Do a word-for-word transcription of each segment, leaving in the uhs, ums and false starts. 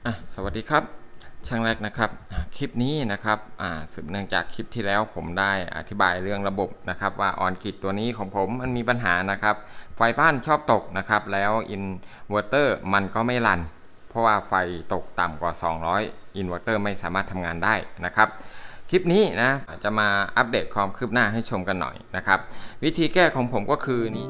อ่ะสวัสดีครับช่างแรกนะครับคลิปนี้นะครับอ่าสืบเนื่องจากคลิปที่แล้วผมได้อธิบายเรื่องระบบนะครับว่าออนกิตตัวนี้ของผมมันมีปัญหานะครับไฟบ้านชอบตกนะครับแล้วอินเวอร์เตอร์มันก็ไม่รันเพราะว่าไฟตกต่ำกว่าสองร้อยอินเวอร์เตอร์ไม่สามารถทำงานได้นะครับคลิปนี้นะจะมาอัปเดตความคืบหน้าให้ชมกันหน่อยนะครับวิธีแก้ของผมก็คือนี่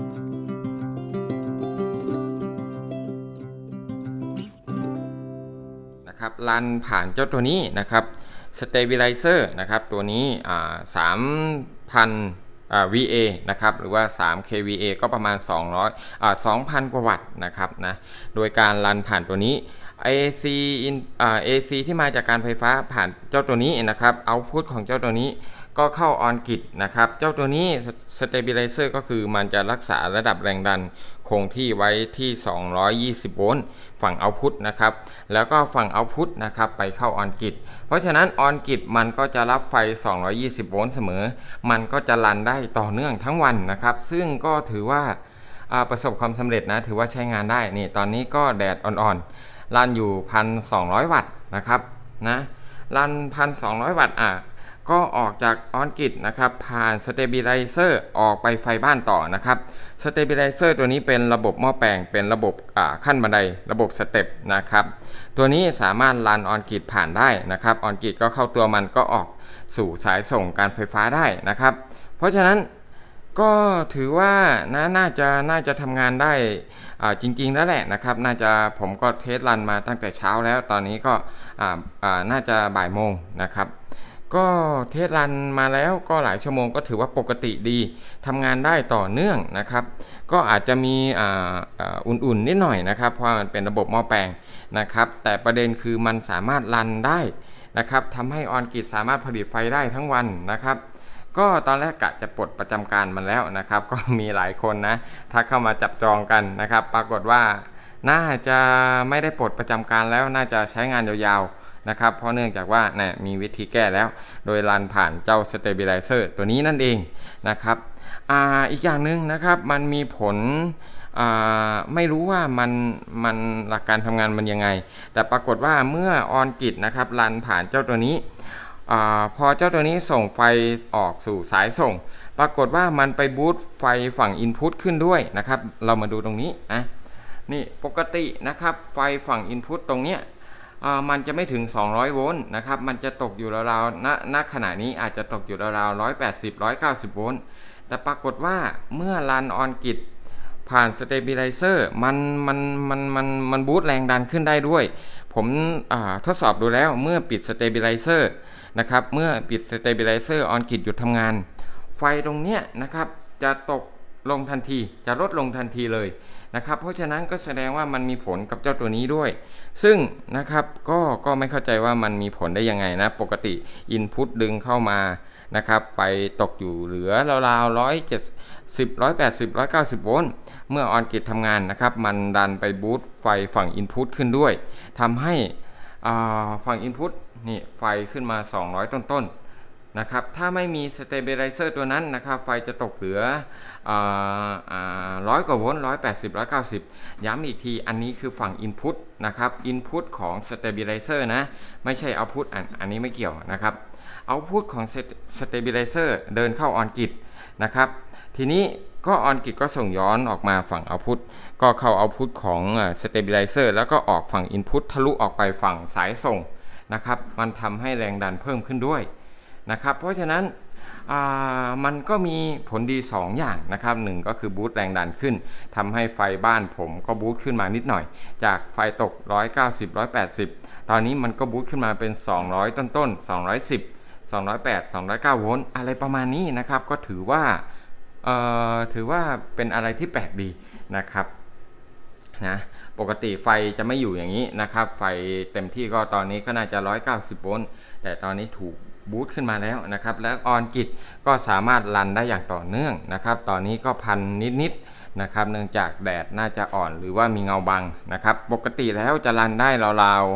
ครับรันผ่านเจ้าตัวนี้นะครับ Stabilizer นะครับตัวนี้สามพัน วี เอ นะครับหรือว่าสาม เค วี เอ ก็ประมาณสองร้อยอ่า สองพัน กว่าวัตต์นะครับนะโดยการรันผ่านตัวนี้ เอ ซี อ่า เอ ซี ที่มาจากการไฟฟ้าผ่านเจ้าตัวนี้นะครับเอาท์พุตของเจ้าตัวนี้ก็เข้าออนกิตนะครับเจ้าตัวนี้ Stabilizer ก็คือมันจะรักษาระดับแรงดันคงที่ไว้ที่สองร้อยยี่สิบโวลต์ฝั่งเอาท์พุตนะครับแล้วก็ฝั่งเอาท์พุตนะครับไปเข้าออนกิตเพราะฉะนั้นออนกิตมันก็จะรับไฟสองร้อยยี่สิบโวลต์เสมอมันก็จะรันได้ต่อเนื่องทั้งวันนะครับซึ่งก็ถือว่าประสบความสำเร็จนะถือว่าใช้งานได้นี่ตอนนี้ก็แดดอ่อนๆรันอยู่ หนึ่งพันสองร้อย วัตต์นะครับนะรัน หนึ่งพันสองร้อย วัตต์อ่ะก็ออกจากออนกิตนะครับผ่านสเตเบลิเซอร์ออกไปไฟบ้านต่อนะครับสเตเบลิเซอร์ตัวนี้เป็นระบบหม้อแปลงเป็นระบบขั้นบันไดระบบสเต็ปนะครับตัวนี้สามารถรันออนกิตผ่านได้นะครับออนกิตก็เข้าตัวมันก็ออกสู่สายส่งการไฟฟ้าได้นะครับเพราะฉะนั้นก็ถือว่านะน่าจะน่าจะทำงานได้จริงๆแล้วแหละนะครับน่าจะผมก็เทสรันมาตั้งแต่เช้าแล้วตอนนี้ก็น่าจะบ่ายโมงนะครับก็เทสรันมาแล้วก็หลายชั่วโมงก็ถือว่าปกติดีทำงานได้ต่อเนื่องนะครับก็อาจจะมีอุ่นๆนิดหน่อยนะครับเพราะมันเป็นระบบหม้อแปลงนะครับแต่ประเด็นคือมันสามารถรันได้นะครับทำให้ออนกิตสามารถผลิตไฟได้ทั้งวันนะครับก็ตอนแรกกะจะปลดประจำการมันแล้วนะครับก็มีหลายคนนะทักเข้ามาจับจองกันนะครับปรากฏว่าน่าจะไม่ได้ปลดประจำการแล้วน่าจะใช้งานยาวๆนะครับเพราะเนื่องจากว่าเนี่ยมีวิธีแก้แล้วโดยรันผ่านเจ้า Stabilizer ตัวนี้นั่นเองนะครับอ่าอีกอย่างหนึ่งนะครับมันมีผลไม่รู้ว่ามันมันหลักการทำงานมันยังไงแต่ปรากฏว่าเมื่อออนกิตนะครับรันผ่านเจ้าตัวนี้อพอเจ้าตัวนี้ส่งไฟออกสู่สายส่งปรากฏว่ามันไปบูสต์ไฟฝั่ง Input ขึ้นด้วยนะครับเรามาดูตรงนี้นะนี่ปกตินะครับไฟฝั่ง Input ตรงเนี้ยมันจะไม่ถึงสองร้อยโวลต์นะครับมันจะตกอยู่ราวๆณณขณะนี้อาจจะตกอยู่ราวๆหนึ่งร้อยแปดสิบ หนึ่งร้อยเก้าสิบโวลต์แต่ปรากฏว่าเมื่อรันออนกิตผ่าน Stabilizer มันมันมันมันมันบูสต์แรงดันขึ้นได้ด้วยผมทดสอบดูแล้วเมื่อปิด Stabilizer นะครับเมื่อปิด Stabilizer ออนกิตหยุดทำงานไฟตรงเนี้ยนะครับจะตกลงทันทีจะลดลงทันทีเลยนะครับเพราะฉะนั้นก็แสดงว่ามันมีผลกับเจ้าตัวนี้ด้วยซึ่งนะครับก็ก็ไม่เข้าใจว่ามันมีผลได้ยังไงนะปกติ Input ดึงเข้ามานะครับไฟตกอยู่เหลือราวๆหนึ่งร้อยเจ็ดสิบ หนึ่งร้อยแปดสิบ หนึ่งร้อยเก้าสิบโวลต์เมื่อออนกิตทำงานนะครับมันดันไปบูสต์ไฟฝั่ง Input ขึ้นด้วยทำให้ฝั่ง Input นี่ไฟขึ้นมาสองร้อยต้นๆนะครับถ้าไม่มี Stabilizer ตัวนั้นนะครับไฟจะตกเหลือร้อยกว่าโวลต์หนึ่งร้อยแปดสิบ หนึ่งร้อยเก้าสิบย้ำอีกทีอันนี้คือฝั่ง Input นะครับ Input ของ Stabilizer นะไม่ใช่ Output อันอันนี้ไม่เกี่ยวนะครับ Output ของ Stabilizer เดินเข้า On Grid นะครับทีนี้ก็ On Grid ก็ส่งย้อนออกมาฝั่ง Output ก็เข้า Output ของ Stabilizer แล้วก็ออกฝั่ง Input ทะลุออกไปฝั่งสายส่งนะครับมันทำให้แรงดันเพิ่มขึ้นด้วยนะครับเพราะฉะนั้นมันก็มีผลดีสองอย่างนะครับหนึ่งก็คือบูสต์แรงดันขึ้นทำให้ไฟบ้านผมก็บูสต์ขึ้นมานิดหน่อยจากไฟตกหนึ่งร้อยเก้าสิบ หนึ่งร้อยแปดสิบตอนนี้มันก็บูสต์ขึ้นมาเป็นสองร้อยต้นๆสองร้อยสิบ สองร้อยแปด สองร้อยเก้าโวลต์อะไรประมาณนี้นะครับก็ถือว่าถือว่าเป็นอะไรที่แปลกดีนะครับนะปกติไฟจะไม่อยู่อย่างนี้นะครับไฟเต็มที่ก็ตอนนี้ก็น่าจะหนึ่งร้อยเก้าสิบโวลต์แต่ตอนนี้ถูกบูสต์ขึ้นมาแล้วนะครับแล้วออนกิตก็สามารถรันได้อย่างต่อเนื่องนะครับตอนนี้ก็พันนิดๆนะครับเนื่องจากแดดน่าจะอ่อนหรือว่ามีเงาบังนะครับปกติแล้วจะรันได้ราว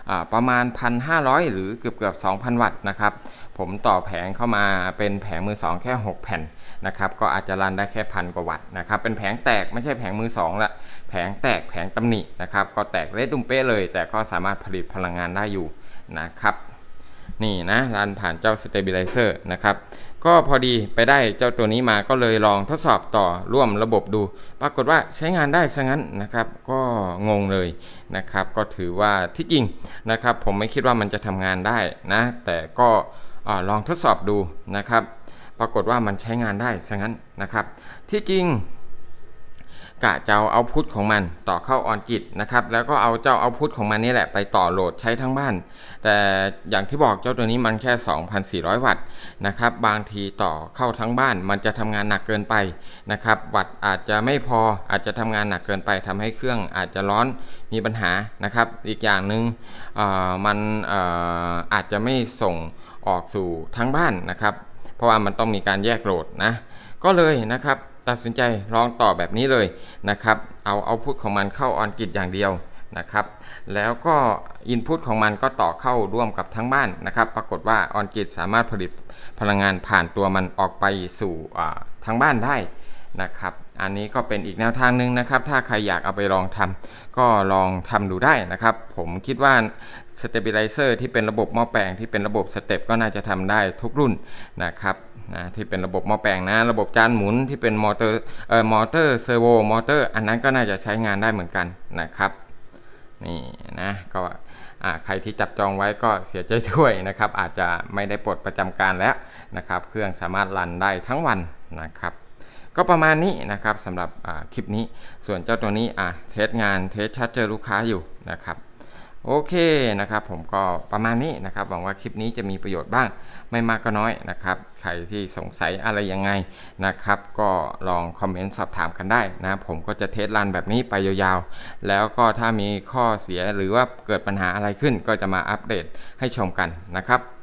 ประมาณ หนึ่งพันห้าร้อย หรือเกือบเกือบ สองพัน วัตต์นะครับผมต่อแผงเข้ามาเป็นแผงมือสองแค่หกแผ่นนะครับก็อาจจะรันได้แค่พันกว่าวัตต์นะครับเป็นแผงแตกไม่ใช่แผงมือสองละแผงแตกแผงตำหนินะครับก็แตกเละตุ้มเป๊ะเลยแต่ก็สามารถผลิตพลังงานได้อยู่นะครับนี่นะรันผ่านเจ้า Stabilizer นะครับก็พอดีไปได้เจ้าตัวนี้มาก็เลยลองทดสอบต่อร่วมระบบดูปรากฏว่าใช้งานได้ซะงั้นนะครับก็งงเลยนะครับก็ถือว่าที่จริงนะครับผมไม่คิดว่ามันจะทำงานได้นะแต่ก็ลองทดสอบดูนะครับปรากฏว่ามันใช้งานได้ซะงั้นนะครับที่จริงกะจะเอาเอาพุทของมันต่อเข้าออนกิตนะครับแล้วก็เอาเจ้าเอาพุทของมันนี่แหละไปต่อโหลดใช้ทั้งบ้านแต่อย่างที่บอกเจ้าตัวนี้มันแค่ สองพันสี่ร้อย วัตต์นะครับบางทีต่อเข้าทั้งบ้านมันจะทำงานหนักเกินไปนะครับวัตต์อาจจะไม่พออาจจะทำงานหนักเกินไปทำให้เครื่องอาจจะร้อนมีปัญหานะครับอีกอย่างหนึ่งมันอาจจะไม่ส่งออกสู่ทั้งบ้านนะครับเพราะว่ามันต้องมีการแยกโหลดนะก็เลยนะครับตัดสินใจลองต่อแบบนี้เลยนะครับเอาเอาพุทของมันเข้าออนกิตอย่างเดียวนะครับแล้วก็อินพุตของมันก็ต่อเข้าร่วมกับทั้งบ้านนะครับปรากฏว่าออนกิตสามารถผลิตพลังงานผ่านตัวมันออกไปสู่ทั้งบ้านได้นะครับอันนี้ก็เป็นอีกแนวทางหนึ่งนะครับถ้าใครอยากเอาไปลองทำก็ลองทำดูได้นะครับผมคิดว่า Stabilizer ที่เป็นระบบหม้อแปลงที่เป็นระบบสเต็ปก็น่าจะทำได้ทุกรุ่นนะครับนะที่เป็นระบบหม้อแปลงนะระบบจานหมุนที่เป็นมอเตอร์เอ่อมอเตอร์เซอร์โวมอเตอร์อันนั้นก็น่าจะใช้งานได้เหมือนกันนะครับนี่นะก็ใครที่จับจองไว้ก็เสียใจด้วยนะครับอาจจะไม่ได้ปลดประจำการแล้วนะครับเครื่องสามารถรันได้ทั้งวันนะครับก็ประมาณนี้นะครับสำหรับคลิปนี้ส่วนเจ้าตัวนี้เทสงานเทสชัดเจอลูกค้าอยู่นะครับโอเคนะครับผมก็ประมาณนี้นะครับหวังว่าคลิปนี้จะมีประโยชน์บ้างไม่มากก็น้อยนะครับใครที่สงสัยอะไรยังไงนะครับก็ลองคอมเมนต์สอบถามกันได้นะผมก็จะเทสรันแบบนี้ไปยาวๆแล้วก็ถ้ามีข้อเสียหรือว่าเกิดปัญหาอะไรขึ้นก็จะมาอัปเดตให้ชมกันนะครับ